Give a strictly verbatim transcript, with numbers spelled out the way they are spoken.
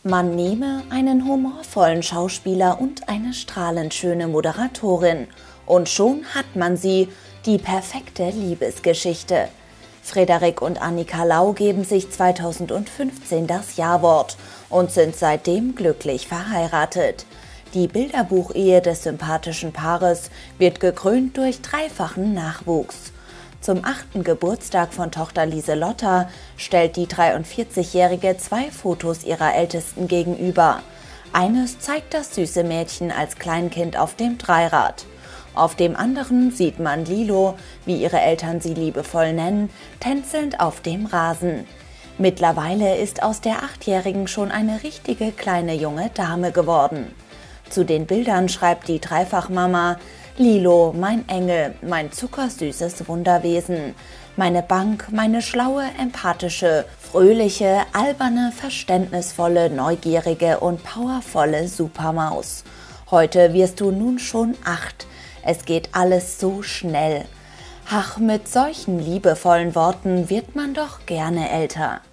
Man nehme einen humorvollen Schauspieler und eine strahlend schöne Moderatorin und schon hat man sie, die perfekte Liebesgeschichte. Frederik und Annika Lau geben sich zweitausendfünfzehn das Ja-Wort und sind seitdem glücklich verheiratet. Die Bilderbuchehe des sympathischen Paares wird gekrönt durch dreifachen Nachwuchs. Zum achten Geburtstag von Tochter Lieselotta stellt die dreiundvierzigjährige zwei Fotos ihrer Ältesten gegenüber. Eines zeigt das süße Mädchen als Kleinkind auf dem Dreirad. Auf dem anderen sieht man Lilo, wie ihre Eltern sie liebevoll nennen, tänzelnd auf dem Rasen. Mittlerweile ist aus der Achtjährigen schon eine richtige kleine junge Dame geworden. Zu den Bildern schreibt die Dreifachmama: Lilo, mein Engel, mein zuckersüßes Wunderwesen, meine Bank, meine schlaue, empathische, fröhliche, alberne, verständnisvolle, neugierige und powervolle Supermaus. Heute wirst du nun schon acht. Es geht alles so schnell. Ach, mit solchen liebevollen Worten wird man doch gerne älter.